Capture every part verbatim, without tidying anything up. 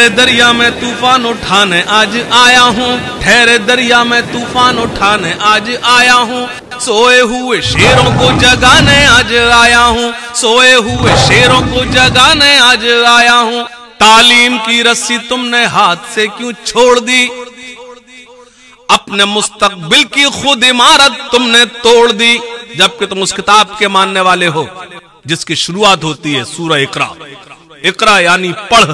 ठहरे दरिया में तूफान उठाने आज आया हूँ, ठहरे दरिया में तूफान उठाने आज आया हूँ, सोए हुए शेरों को जगाने आज आया हूँ, सोए हुए शेरों को जगाने आज आया हूँ। तालीम की रस्सी तुमने हाथ से क्यों छोड़ दी, अपने मुस्तकबिल की खुद इमारत तुमने तोड़ दी, जबकि तुम उस किताब के मानने वाले हो जिसकी शुरुआत होती है सूरह इकरा। इकरा यानी पढ़।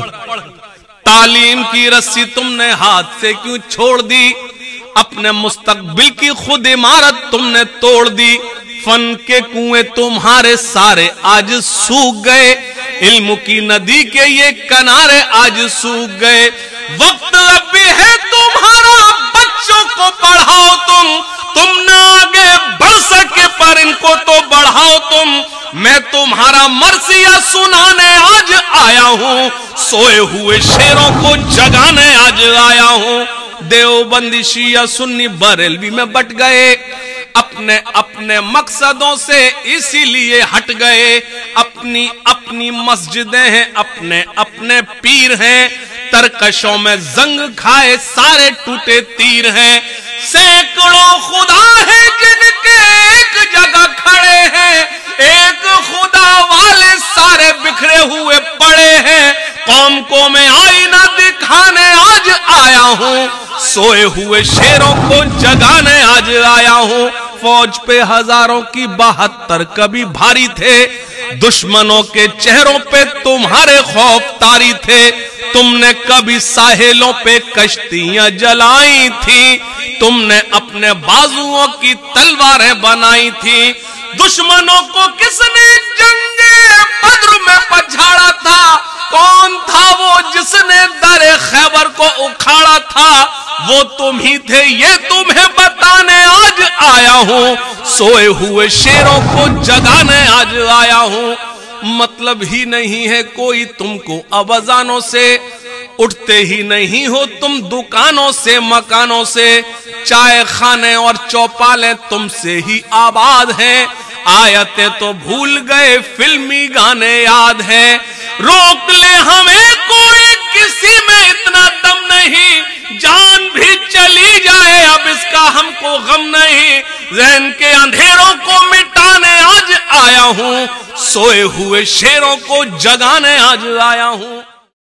तालीम की रस्सी तुमने हाथ से क्यों छोड़ दी, अपने मुस्तकबिल की खुद इमारत तुमने तोड़ दी। फन के कुएं तुम्हारे सारे आज सूख गए, इल्म की नदी के ये किनारे आज सूख गए। वक्त अब भी है तुम्हारा, बच्चों को पढ़ाओ तुम, तुम ना आगे बढ़ सके पर इनको तो बढ़ाओ तुम। मैं तुम्हारा मरसिया सुनाने आज आया हूँ, सोए हुए शेरों को जगाने आज आया हूँ। देवबंदी शिया सुन्नी बरेलवी में बट गए, अपने अपने मकसदों से इसीलिए हट गए। अपनी अपनी मस्जिदें हैं, अपने अपने पीर हैं, तरकशों में जंग खाए सारे टूटे तीर हैं। सैकड़ों खुदा है जिनके एक जगह खड़े हैं, एक खुदा वाले सारे बिखरे हुए पड़े हैं। कौम को मैं आईना दिखाने आज आया हूँ, सोए हुए शेरों को जगाने आज आया हूँ। फौज पे हजारों की बहत्तर कभी भारी थे, दुश्मनों के चेहरों पे तुम्हारे खौफ तारी थे। तुमने कभी साहिलों पे कश्तियां जलाई थी, तुमने अपने बाजुओं की तलवारें बनाई थी। दुश्मनों को किसने जंगे बद्र में पछाड़ा था, कौन था वो जिसने दरे खैबर को उखाड़ा था, वो तुम ही थे ये तुम्हें बताने आज आया हूँ, सोए हुए शेरों को जगाने आज आया हूँ। मतलब ही नहीं है कोई तुमको अवजानों से, उठते ही नहीं हो तुम दुकानों से मकानों से। चाय खाने और चौपालें तुमसे ही आबाद हैं, आयतें तो भूल गए फिल्मी गाने याद हैं। रोक ले हमें कोई किसी में इतना दम नहीं, जान भी चली जाए अब इसका हमको गम नहीं। ज़हन के अंधेरों को मिटाने आज आया हूँ, सोए हुए शेरों को जगाने आज आया हूँ।